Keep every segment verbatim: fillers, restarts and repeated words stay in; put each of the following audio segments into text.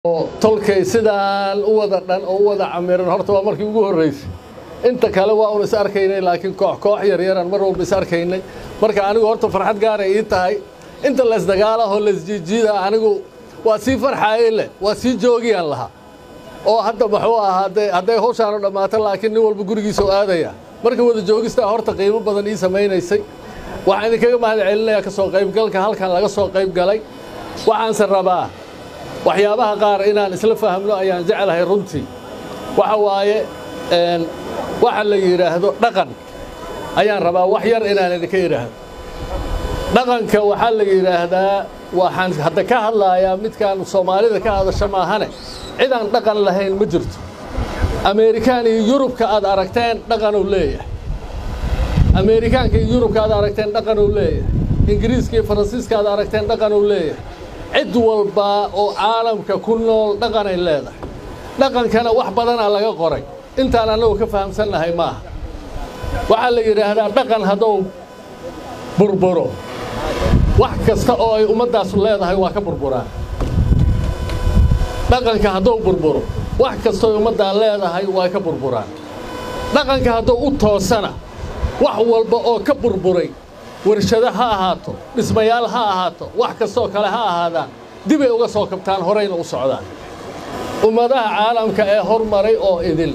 tolkay sidaan u wada dhan oo u wada camiran horta waa markii ugu horeysay inta kale waa uu is arkaynay laakiin koox koox yar yaran mar walba is arkaynay marka anigu horta farxad gaar ah ii tahay inta la isdagaalaho la isjiijida anigu waa si farxayle waa si joogiyaan laha oo hadda wuxuu ahaade haday hawshaan dhamaato laakiin nin walba gurigiisa aadaya marka wada joogista horta qiimo badan ii sameeynayay waxaan idinkaga mahad celinayaa ka soo qayb galka halkan laga soo qayb galay waxaan san rabaa waxyaabaha qaar inaan isla fahamno ayaan jecelahay runtii waxa waaye een waxa la yiraahdo dhaqan ayaan rabaa wax yar inaan idinka yiraahdo dhaqanka waxa la yiraahdaa waxaan hadda ka hadlayaa midkaan Soomaalida ka hadasho maahane cid aan dhaqan lahayn ma jirto Amerikaan iyo Yurubka aad aragteen dhaqan uu leeyahay Amerikaanka iyo Yurubka aad aragteen dhaqan uu leeyahay Ingiriiska iyo Faransiiska aad aragteen dhaqan uu leeyahay cid walba oo caalamka ku nool dhaqan ay leedahay dhaqankana wax badan laga qoray intaan anagu ka fahamsanahay maaha waxa la yiraahdaa dhaqan hadoo burburo wax kasta oo ay ummadaas leedahay waa ka burburaan dhaqanka hadoo burburo wax kasta oo ummadda leedahay waa ka burburaan dhaqanka hadoo u toosana wax walba oo ka burburay warshada ha ahaato dhismayaal ha ahaato wax kasta kale ha ahaadaan dib ay uga soo kabtaan horeyna u socdaan ummadaha caalamka ee hormaray oo idil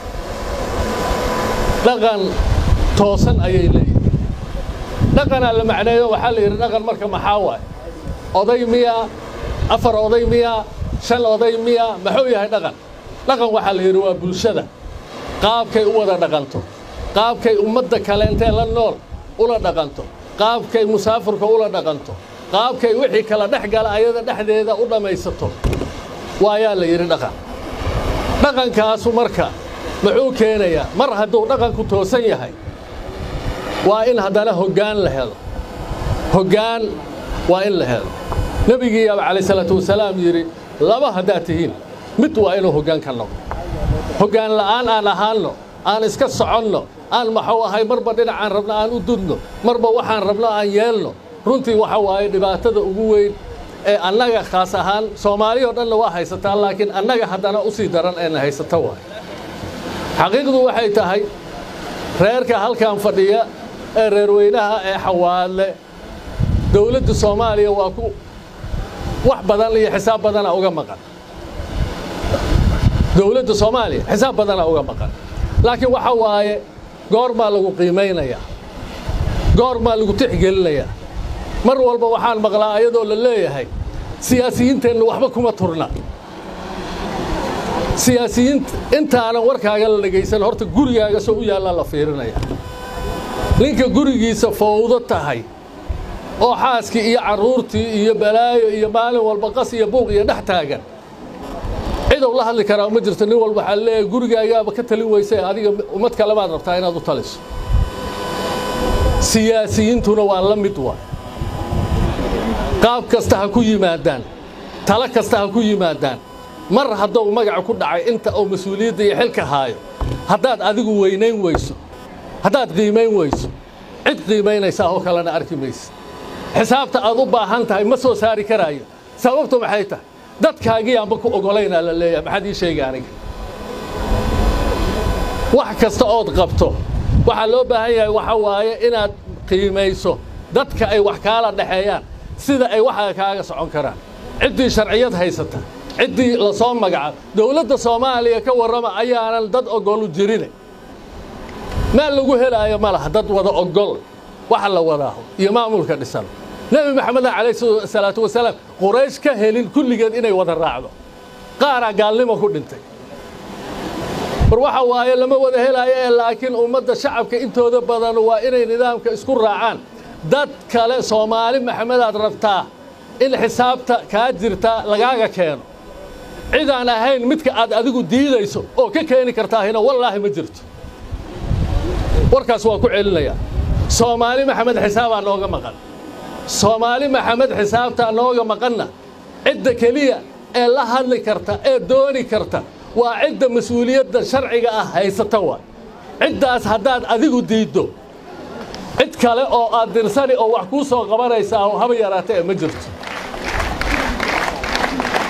dhaqan toosan ayay leeyihiin dhaqan la macneeyo waxa la yiraahdaa dhaqan marka maxaa waay oday miya afar oday miya shan oday miya maxuu yahay dhaqan dhaqan waxa la yiraahdaa waa bulshada qaabkay u wada dhaqanto qaabkay ummadda kale intee la nool ula dhaqanto qaabkay musaafirka ula dhaqanto qaabkay wixii kala dhaxgal ayada dhaxdeeda u dhamaysato waayaa la yiri dhaqan dhaqankaas marka wuxuu keenayaa mar hadduu dhaqanku toosan yahay waa in hadana hoggaan la helo hoggaan waa in la helo nabiga kaleey salaatu wasalaam yiri laba hadaa tihiin mid waa inuu hoggaan ka noqdo hoggaan la'aan aan ahaano aan iska soconno aan maxuu ahay marba dhinacaan rabna aan u dudno marba waxaan rabna aan yeelno runtii waxa waaye dhibaatada ugu weyn ee annaga khaas ahaan Soomaaliya oo dhan waa haysataa laakiin annaga haddana u sii daran ee haysata waa xaqiiqdu waxay tahay reerka halkaan fadhiya ee reer weynaha ee xawaale dawladda Soomaaliya waa ku wax badan iyo xisaab badan uga maqan dawladda Soomaaliya xisaab badan uga maqan laakiin waxa waaye goor ma lagu qiimeynaya goor ma lagu tixgelinayaa mar walba waxaan maqlaa ayadoo la leeyahay siyaasiyiinteena waxba kuma turna siyaasiyiinta intaana warkaaga la dhageysan horta gurigaaga soo u yaala la fiirinaya ninka gurigiisa fowdo tahay oo xaaski iyo caruurtii iyo balaayo iyo maalin walba qas iyo buuq iyo dhax taagan ciidow la hadli karaa ma jirto nin walba waxa leeyahay gurigaaga ka talin weysay adiga ummad kale ma rabtaa inaad u taliso siyaasiyiintuna waa la mid waa qaab kasta ha ku yimaadaan tala kasta ha ku yimaadaan mar hadduu magac ku dhacay inta oo mas'uuliyadda iyo xilka haayo haddaad adigu weynayn weyso haddaad qiimeyn weyso cid qiimeynaysa oo kalena arki maysid xisaabta aad u baahan tahay ma soo saari karaayo sababtu maxay tahay dadkaagii aanba ku ogolayna la leeyahay maxaad ii sheegay aniga wax kasta oo qabto waxa loo baahan yahay waxa waaye inaad qiimeyso dadka ay wax kala dhaxeeyaan sida ay waxa kaaga socon karaan cidii sharciyad haysata cidii la soo magacaab dawladda Soomaaliya ka warrama ayaanan dad ogol u jirin ma lagu helaayo malaha dad wada ogol waxa la wadaaho iyo maamulka dhisan nabi maxamed alayhi salaatu wasalaam quraysh ka helin kulligeed inay wada raacdo qaara gaalnimo ku dhintay war waxa waaye lama wada helaayo laakiin ummadda shacabka intooda badan waa inay nidaamka isku raacaan dad kale Soomaali maxamed aad rabtaa in xisaabta ka jirta lagaaga keeno cid aan ahayn midka aad adigu diidayso oo ka keeni kartaa hina wallahi ma jirto warkaas waa ku celinaya Soomaali maxamed xisaaba nooga maqan Soomaali maxamed xisaabta nooga maqanna cidda kaliya ee la hadli karta ee dooni karta waa cidda mas'uuliyadda sharciga ah haysata waa ciddaas haddaad adigu diido cid kale oo aad dirsani oo wax ku soo qabanaysa oo haba yaraatay ma jirto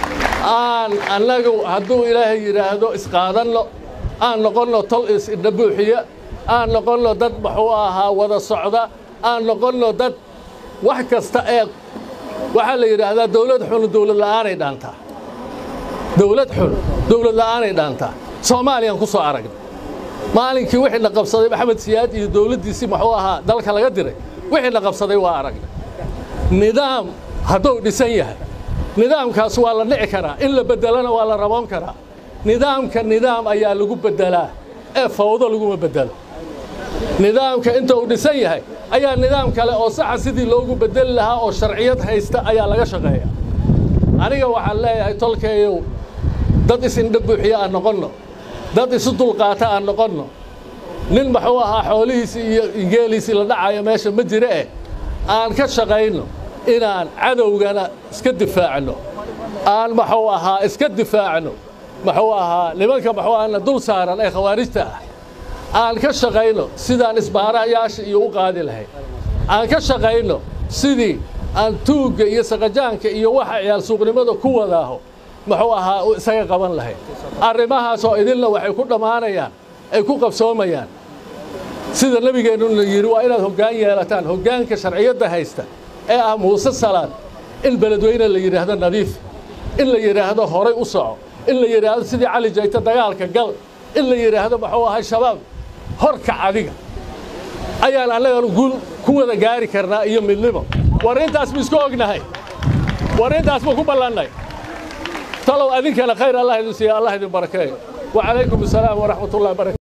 aan annagu hadduu ilaahay yidhaahdo isqaadanno aan noqonno tol is-indhabuuxiya aan noqonno dad muxuu ahaa wada socda aan noqonno dad wax kasta ee waxaa la yidhaahdaa dawlad xun dawlad la'aanay dhaantaa dawlad xun dawlad la'aanay dhaantaa soomaaliyaan ku soo aragnay maalinkii wixii na qabsaday maxamed siyaad iyo dawladdiisii muxuu ahaa dalka laga diray wixii na qabsaday waa aragnay nidaam hadduu dhisan yahay nidaamkaas waa la dhici karaa in la beddelana waa la raboon karaa nidaamka nidaam ayaa lagu beddelaa ee fawdo laguma beddelo nidaamka inta uu dhisan yahay ayaa nidaam kale oo saxa sidii loogu beddeli lahaa oo sharciyad haysta ayaa laga shaqeeyaa aniga waxaan leeyahay tolkeeyow dad is-indhabuuxiya aan noqonno dad isu dulqaata aan noqonno nin muxuu ahaa xoolihiisii iyo geeliisii la dhacayo meesha ma jire eh aan ka shaqayno inaan cadowgana iska difaacno aan muxuu ahaa iska difaacno muxuu ahaa nimanka muxuu ahana dul saaran ee khawaarijta ah aan ka shaqayno sidaan isbaarayaasha iyo u qaadi lahayn aan ka shaqayno sidii aan tuugga iyo saqajaanka iyo waxa ciyaal suuqnimada ku wadaaho muxuu ahaa isaga qaban lahayn arrimahaas oo idinla waxay ku dhammaanayaan ay ku qabsoomayaan sida nabigeennu la yidhi waa inaad hoggaan yeelataan hoggaanka sharciyadda haysta ee ah muuse salaad in beledweyne la yidhaahdo nadiif in la yidhaahdo horay u soco in la yidhaahdo sidii cali jayta dagaalka gal in la yidhaahdo muxuu ahay shabaab horkac adiga ayaan annagana guul ku wada gaari karnaa iyo midnimo war intaas ma isku ognahay war intaas ma ku ballannay talow adinkana khayr allah idin siiya allah idin barakeeyo وعليكم السلام ورحمة الله وبركاته